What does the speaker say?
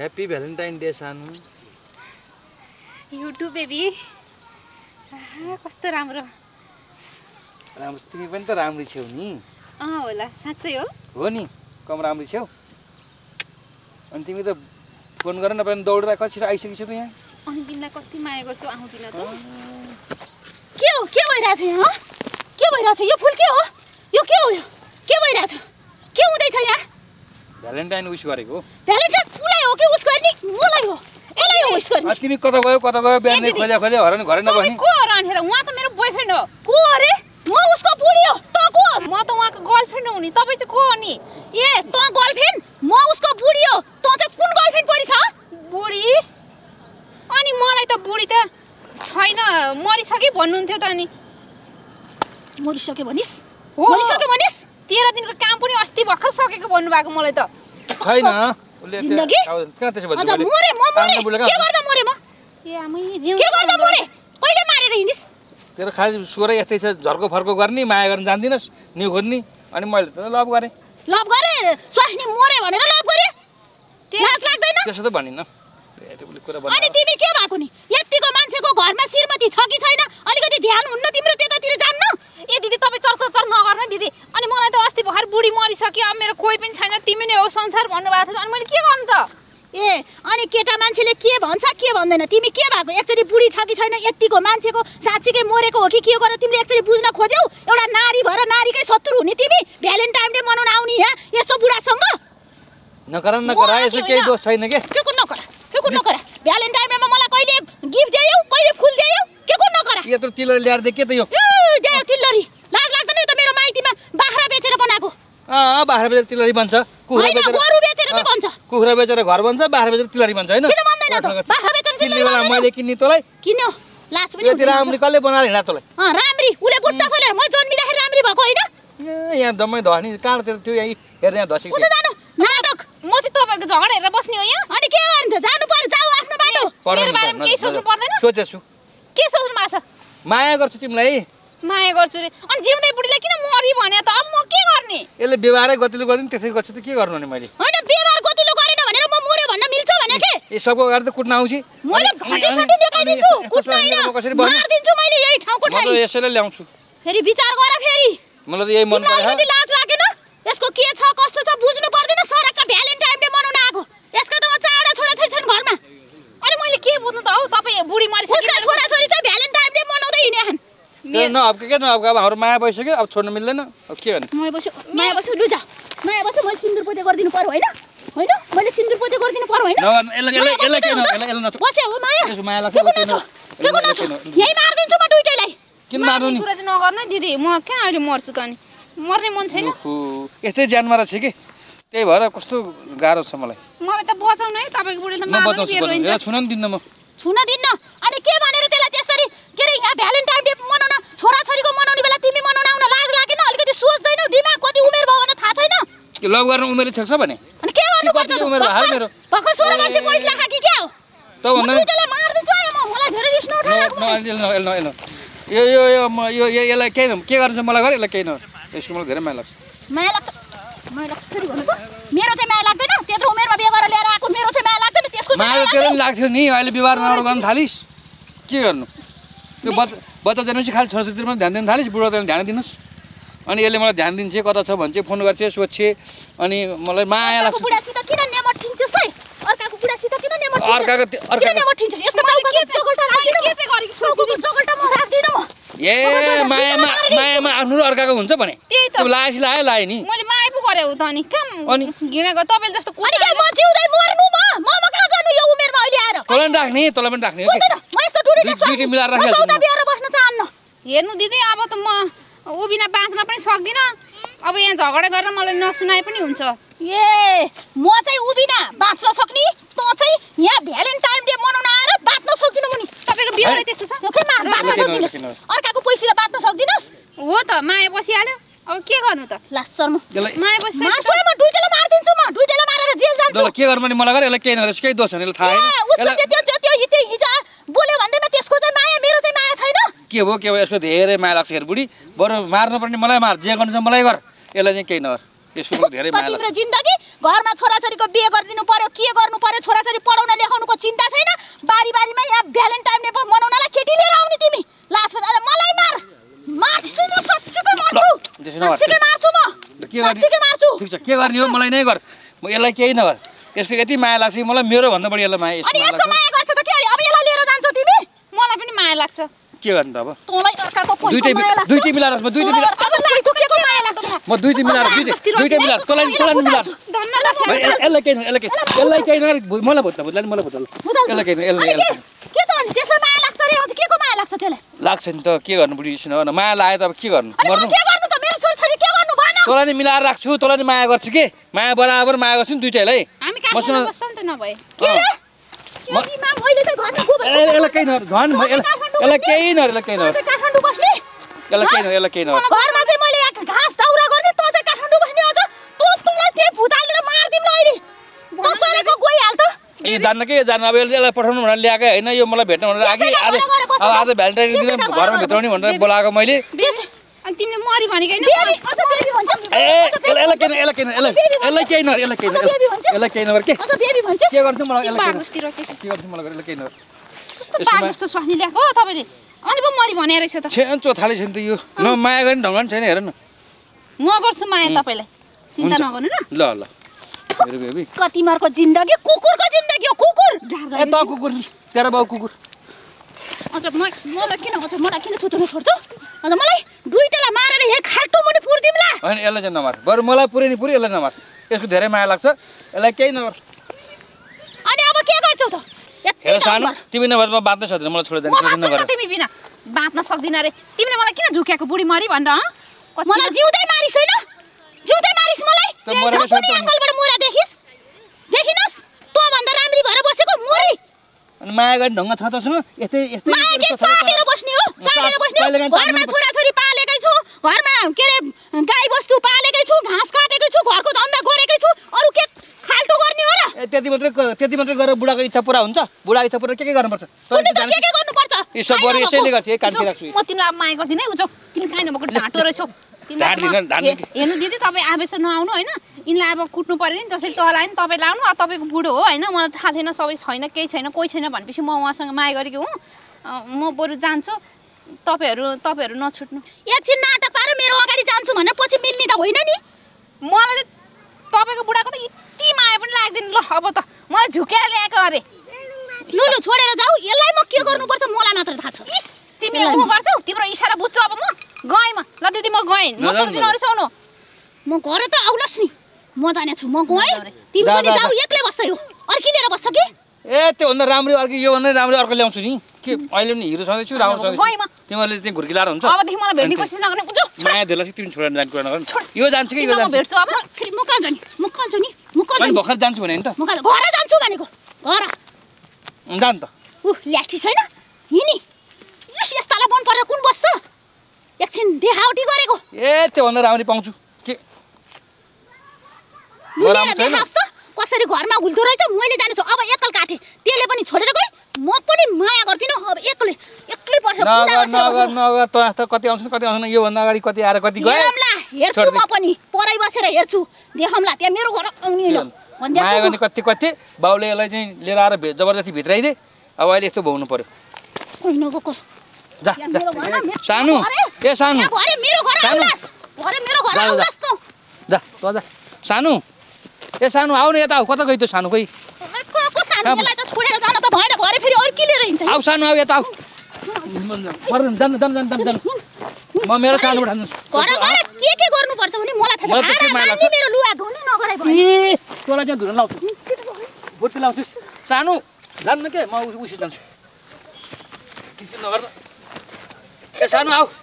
Happy Valentine day सानु। YouTube baby कस्तो राम्रो। राम्रो तिमी पनि त राम्री छेउ नि। होला साँच्चै हो नि कम राम्री छेउ। अनि तिमी त फोन गरेर नपाए दौडेर कसरी आइसकेछौ त यहाँ। अनि तिमीलाई कति माया गर्छु आउँदिन त। के हो के भइरहेछ यहाँ के भइरहेछ यो फुल के हो यो के हो यो के भइरहेछ के हुँदैछ यहाँ। भ्यालेन्टाइन विश गरेको। भ्यालेन्टाइन उसलाई हो कि उस गर्ने मलाई हो यसलाई हो उस गर्ने। तिमी कता गयो बिहान खोज्या हराउनु घरै नबस्ने। को हो रानेर उहाँ त मेरो बोयफ्रेन्ड हो। को अरे म उसको बुढी हो त को हो। म त उहाँको गर्लफ्रेन्ड हो नि तपाई चाहिँ को हो नि। ए त गर्लफ्रेन्ड म उसको बुढी हो त चाहिँ कुन गर्लफ्रेन्ड परिछ बुढी। अनि मलाई त बुढी त छैन मरिसके भन्नुहुन्थ्यो त अनि मरिसके भनिस् हो मरिसके भनिस् 13 दिनको काम पनि अस्ति भर्खर सकेको भन्नुभएको मलाई त छैन। जिन्दगी कहाँ त्यसो अझ मरे म मरे के गर्दा मरे म ए आमै जिउ के गर्दा मरे कहिले मारेर हिँडिस्। तेरो खाली स्वरै यस्तै छ झर्को फर्को गर्ने माया गर्न जान्दिनस् न्यु खोज्नी अनि मैले त लभ गरे स्वास्नी मरे भनेर लभ गरे लाज लाग्दैन त्यसो त भनिन्न। अनि तिमी के भएको नि यतिको मान्छेको घरमा श्रीमती छ कि छैन अलिकति ध्यान हुन्न तिम्रो त्यतातिर जान्न। ए दिदी तपाईँ चर्चा नगर्नु दिदी। अनि मलाई त अस्ति भर्खर बुढी मरिसक्यो अब मेरो कोही पनि छैन तिमी नै हो संसार भन्नुभएको थियो अनि मैले के गर्नु त। ए अनि केटा मान्छेले के भन्छ के भन्दैन तिमी के भएको एकचोटि बुढी छ कि छैन यतिको मान्छेको साँच्चीकै मरेको हो कि के गरेर तिमीले एकचोटि बुझ्न खोज्यौ। एउटा नारी भएर नारीकै शत्रु हुने तिमी भ्यालेन्टाइन डे मनाउन आउने यहाँ यस्तो बुढासँग नकरा यसो केही दोष छैन के को नकरा भ्यालेन्टाइन डेमा मलाई कहिले गिफ्ट दियौ कहिले फुल दियौ के को नकरा। यत्रो तिलरी ल्याएर दे के त यो दियौ तिलरी लाज लाग्दैन यो त मेरो माइतीमा बाख्रा बेचेर बनाएको। बाख्रा बेचेर तिलरी बन्छ कुखुरा बेचेर गोरु बेचेर चाहिँ बन्छ कुखुरा बेचेर घर बन्छ बाख्रा बेचेर तिलरी बन्छ हैन। किन बन्दैन त बाख्रा बेचेर तिलरी बन्छ मैले किन्नी तँलाई किन्यो लाज पनि यति राम्री कसले बनाएर हिँडा तँलाई। राम्री उले बुट्टा खोलेर म जन्मिदाखेरि राम्री भएको हैन। यहाँ दमै धनी काँडतिर थियो यहाँ हेर्ने यहाँ धसी उता जानु नाटक म चाहिँ तपाईहरुको झगडा हेरेर बस्ने हो यहाँ। अनि के गर्नु त जानु पर्छ जाऊ आफ्नो बाटो मेरो बारेमा केही सोच्नु पर्दैन। सोचेछु के सोच्नु भएको छ माया गर्छु तिमीलाई माया गर्छु रे। अनि जिउँदै बुढीलाई किन मरि भने त अब म के गर्ने। यसले व्यवहारै गतिलो गर्दिन त्यसै गर्छु त के गर्नु नि मैले। हैन व्यवहार गतिलो गरेन भनेर म मर्यो भन्न मिल्छ भने के ए सबको अगाडि त कुट्न आउँछ मैले घटेसटी देखाइदिन्छु कुट्न हैन मार्दिन्छु मैले यही ठाउँको ठाउँ। म त यसैले ल्याउँछु फेरि विचार गर फेरि मलाई त यही मन पर्यो। मलाई लाज लागेन यसको के छ कस्तो छ बुझ्नु पर्दैन सरक्का भ्यालेन्टाइन डे मनाउन आको यसका त चारवटा छोराछोरी छन् घरमा। अनि मैले के बुझ्नु त हौ तपाईँ बुढी मरिसक्यो छोराछोरी चाहिँ भ्यालेन्टाइन डे मनाउँदै हिँडे हन्। नअब्के के नअब्के अब हाम्रो माया भइसक्यो अब छोड्न मिल्दैन अब के गर्ने। माया बस्यो लु जा माया बस्यो मैले सिन्दुर पोते गरिदिनु पर्यो हैन हैन मैले सिन्दुर पोते गरिदिनु पर्यो हैन। यसलाई के बस्यो हो माया यसो माया लाग्छ यही मार्दिन्छु म दुईटैलाई। किन मार्नु नि कुरा चाहिँ नगर्नु दिदी म कहाँ अहिले मर्छु त अनि मर्ने मन छैन। यस्तै ज्यानमारा छ कि त्यही भएर कस्तो गाह्रो छ मलाई त बचाउनु है तपाईको बुढीले त मार्नु दिन्छ छुन नि दिन्न म छुन दिन्न। अनि के भनेर त्यसलाई त्यसरी के रे यहाँ भ्यालेन्टाइन डे मनाउन छोराछोरीको मनाउने बेला तिमी मनाउन आउन लाज लागेन अलिकति सोच्दैनौ दिमाग कति उमेर भयो भने थाहा छैन। लभ गर्न उमेर छ भने अनि के गर्नु पर्छ उमेर भयो मेरो भर्खर 16 वर्ष बयस लाखा कि के हो त भन्नु त्यसलाई मार्दिछु म मलाई धेरै रिस नउठाएको यो यसलाई के गर्नु छ मलाई गर यसलाई केही न यसको मलाई धेरै माया लाग्छ। माया लाग्छ फेरि भन्नु त मेरो चाहिँ माया लाग्दैन त्यत्रो उमेरमा बिहे गरेर ल्याएर आएको मेरो चाहिँ माया लाग्दैन त्यसको माया तेरो पनि लाग्थ्यो नि अहिले व्यवहार नराम्रो गर्न थालिस् के गर्नु त्यो बच्चा जन्मेपछि खालि छोराछोरीतिर पनि ध्यान दिन थालिस् बुढोतिर ध्यान दिनुहोस्। अनि यसले मलाई ध्यान दिन्छ कता छ भन्छ फोन गर्छ सोध्छे अनि मलाई माया लाग्छ। बुढासित किन नेमट ठिन्छस् है अर्काको बुढासित किन नेमट अर्काको नेमट ठिन्छस् यस्तो के चाहिँ जगल्टा म राख्दिन म। ए मायामा आफ्नो र अर्काको हुन्छ भने त्यो लाएपछि लाए नि मैले माया पो गरे हो त अनि काम अनि घिना ग तपाईले जस्तो अनि के म जिउँदै मर्नु म कहाँ जानु यो उमेरमा अहिले आएर तँलाई पनि राख्ने म यस्तो टुडी दुईटी मिलाएर राखेको सौदा बिहार बस्न चाहन्न। हेर्नु दिदी अब त म उ बिना बाँच्न पनि सक्दिन अब यहाँ झगडा गरेर मलाई नसुनाए पनि हुन्छ। ए म चाहिँ उ बिना बाँच्न सक्नी त चाहिँ यहाँ भ्यालेन्टाइन डे मनाउन आएर बाँच्न सक्दिन मुनि तपाईको बिहेरै त्यस्तो छ खै बाँच्न सक्दिनस् अर्काको पैसा बाँच्न सक्दिनस् हो त माया बसिहाल्यो अब के गर्नु त लास शर्म माया बसि माछु म दुईटैलाई मार्दिन्छु म दुईटैलाई मारेर जेल जान्छु। के गर्नु नि मलाई गर यसलाई केही नरहेछ केही दोष छैन यसलाई थाहा हैन उसको त्यो हिजो बोल्यो भन्दैमा त्यसको चाहिँ माया मेरो चाहिँ माया छैन के भयो यसको धेरै माया लाग्छ हेर बुढी बरु मार्नु पर्ने मलाई मार जे गर्नु छ मलाई गर यसलाई चाहिँ केही नगर यसको धेरै माया लाग्छ। तिम्रो जिन्दगी घरमा छोराछोरीको बिहे गरिदिनु पर्यो के गर्नु पर्यो छोराछोरी के गर्ने साँच्चीकै मार्छु ठिक छ के गर्ने हो मलाई नै गर म यसलाई केही नगर यसको यति माया लाग्छ कि मलाई मेरो भन्दा बढी यसलाई माया अनि यसको माया गर्छ त के अरे अब यसलाई लिएर जान्छौ तिमी मलाई पनि माया लाग्छ के गर्ने त अब तँलाई अर्काको पैसा दुईटै माया लाग्छ दुईटै मिलाएर म दुईटै मिलाएर अब लाइको के को माया लाग्छ म दुईटै मिलाएर दुईटै मिलाएर तँलाई मिलाएर धन्न लाग्छ यसलाई केही नगर मलाई भुत्ला मलाई भुत्ला यसलाई केही यसलाई के छ अनि त्यसलाई माया लाग्छ रे अझ के को माया लाग्छ त्यसलाई लाग्छ नि त के गर्नु बुढी सुन माया लाग्यो त अब के गर्नु अनि मर्नु म के गर्नु त मेरो छोरी के गर्नु भन तँलाई नि मिलाएर राख्छु तँलाई नि माया गर्छु के माया बराबर माया गर्छु नि दुईटैलाई हामी काठमाडौँ बस्छौँ नि त नभए के रे यतिमा मैले चाहिँ घरमा गोबर यसलाई केही नगर धन यसलाई केही नगर यसलाई केही नगर काठमाडौँ बस्ने यसलाई केही नगर घरमा चाहिँ मैले घाँस दाउरा गर्ने तँ चाहिँ काठमाडौँ बस्ने अझ तँलाई त्यही भुत हालेर मार्दिम न अहिले तँ सरेको गइहाल त ए जान्न के जान्न अब यसलाई पठाउनु भनेर ल्याएकै होइन यो मलाई भेट्नु भनेर आज भ्यालेन्टाइन दिन घरमा भित्राउने भनेर बोलाएको मैले अनि तिमीले मरि भनेको होइन बेबी अझ बेबी भन्छ ए यसलाई केही नगर यसलाई केही नगर के अझ बेबी भन्छ के गर्छु मलाई यसलाई बाघ जस्ती रहेछ के गर्छु मलाई यसलाई केही नगर कस्तो बाघ जस्तो स्वास्नी ल्याएको हो तपाईँले अनि पो मरि भने रहेछ त छेन्चो थाले छ नि त यो न माया गर्ने ढङ्ग छैन हेर न म गर्छु माया तपाईँलाई चिन्ता नगर्नु ल ल मेरो बेबी कतिमरको जिन्दगी कुकुरको जिन्दगी हो कुकुर ए त कुकुर तेरो बाउ कुकुर अझ मलाई किन थुत्नु छोड्छौ अझ मलाई दुईटालाई मारेर यहाँ खाल्टो मुनि पुर्दिमला होइन यसलाई चाहिँ नमार बरु मलाई पुरै नि पुरै यसलाई नमार यसको धेरै माया लाग्छ यसलाई केही नगर अनि अब के गर्छौ त हेर सानो तिमी नभए म बाँच्नै सक्दिनँ मलाई छोडेर जानु नगर तिमी बिना बाँच्न सक्दिन रे तिमीले मलाई किन झुक्याएको बुढी मरि भनेर मलाई जिउँदै मारिस हैन जिउँदै मारिस मलाई त मरेको छ कुनै एंगलबाट मुरा देखिस देखिनस् तँ भन्दा राम्री भएर बसेको मुरी अनि माया गर्ने ढङ्ग छ तसँग यस्तै यस्तै माया के चाटेर बस्ने हो चाटेर बस्ने घरमा छोराछोरी पालेकै छु घरमा के रे गाई बस्तु पालेकै छु घाँस काटेकै छु घरको धन्दा गरेकै छु अरु के खाल्टो गर्ने हो र ए त्यति मात्रै गरेर बुढाको इच्छा पुरा हुन्छ बुढाको इच्छा पुरा के गर्नुपर्छ के गर्नुपर्छ यो सब गरे यसैले गर्छ ए कान्छी राख्छु म तिमीलाई अब माया गर्दिनँ है उजौ तिमी काहीँ नभएको ढाँटो रहेछौ हेर्नु दिदी तपाईँ आवेश नआउनु होइन यिनलाई अब कुट्नु पऱ्यो नि जसरी तलाई नि तपाईँ लाउनु अब तपाईँको बुढो हो होइन मलाई थाहा थिएन सबै छैन केही छैन कोही छैन भनेपछि म उहाँसँग माया गरेको हुँ म बरु जान्छु तपाईँहरू नछुट्नु एकछिन नाटक पारेर मेरो अगाडि जान्छु भनेर पछि मिल्ने त होइन नि मलाई त तपाईँको बुढाको त यति माया पनि लाग्दैन ल अब त मलाई झुकेर ल्याएको अरे लुलु छोडेर जाऊ यसलाई म के गर्नुपर्छ मलाई मात्र थाहा छ तिमीले उ गर्छौ तिम्रो इसारा बुझ्छु अब म गएँ म ल दिदी म गएँ म सक्दिनँ नरिसाउनु म घर त आउलास् नि म जाने छु म गएँ तिमी पनि जाऊ एक्लै बस्छ यो अर्की लिएर बस्छ कि ए त्योभन्दा राम्रो अर्को योभन्दा राम्रो अर्को ल्याउँछु नि के अहिले पनि हिरो छँदैछु राम्रो छँदैछु गएँ म तिमीहरूले चाहिँ घुर्की लाएर हुन्छ अबदेखि मलाई भेट्ने कोसिस नगर्ने बुझ्यौ माया धेरै तिमी छोडेर जाने कुरा नगर्नु यो जान्छु कि यो म जान्छु भेट्छु अब फेरि म कहाँ जाने म कहाँ जाने अनि भर्खर जान्छु भने नि त म कहाँ घर जान्छु भनेको घर जान त ल्याठी छैन हिनी यस्तालाई मन परेर कुन बस्छ एकछिन देखावटी गरेको ए त्योभन्दा राम्ररी पाउँछु के कसरी घरमा हुल्दो रहेछ मैले जानेछु अब एकल काटे त्यसले पनि छोडेर गए म पनि माया गर्दिनँ अब एक्लै पर्छ नगर त कति आउँछ योभन्दा अगाडि कति आएर कति गयो हेर्छु म पनि परै बसेर हेर्छु देखौँला त्यहाँ मेरो घर आउने माया गर्ने कति बाउले यसलाई चाहिँ लिएर आएर जबरजस्ती भित्राइदिए अब अहिले यस्तो भोग्नु पर्यो जा सानो ए सानो जा सानो ए सानो आऊ न यता आऊ कता गइ त सानो खोइ आऊ सानो आऊ यता आऊ जान म मेरो सानोबाट हान्नु के गर्नुपर्छ भने मलाई थाहा छैन मेरो लुगा धुनै नगराइ भयो ए तँलाई चाहिँ धुन लाउँछु बुट्टी लाउँछु सानो जान्न के म उसी जान्छु किन नगर ए सानो आऊ